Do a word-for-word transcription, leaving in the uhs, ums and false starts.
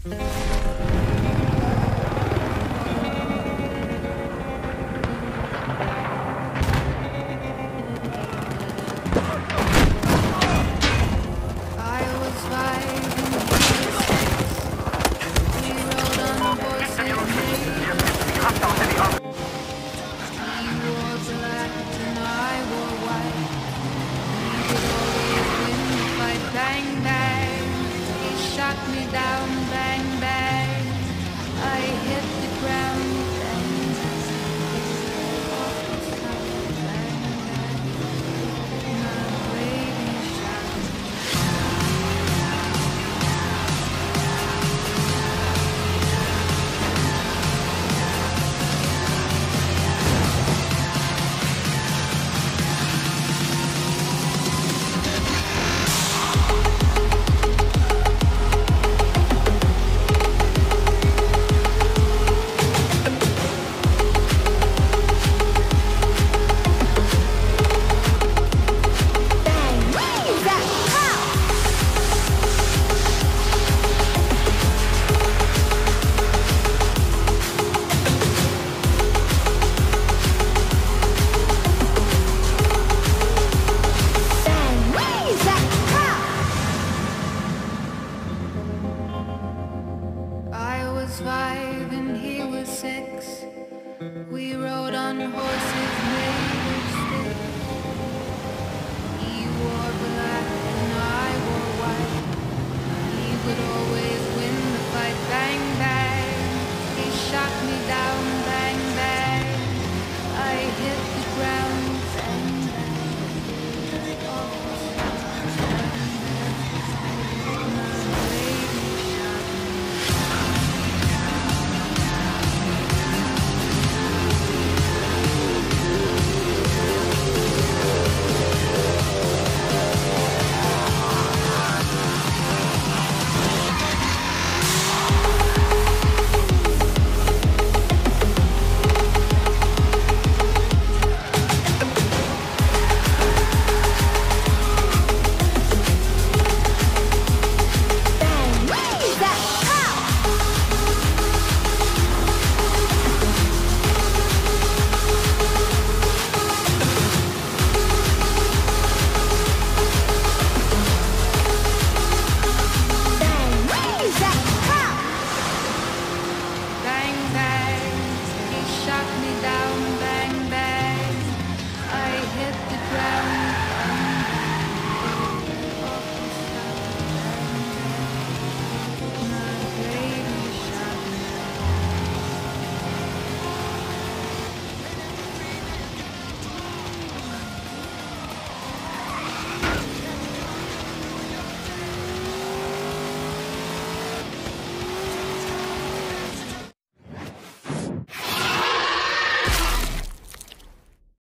Bang, bang, he shot me down, bang, bang, I hit the ground, bang, bang, bang, my baby shot. I was five and he was six. We rode on horses made of sticks. He wore black and I wore white. He would always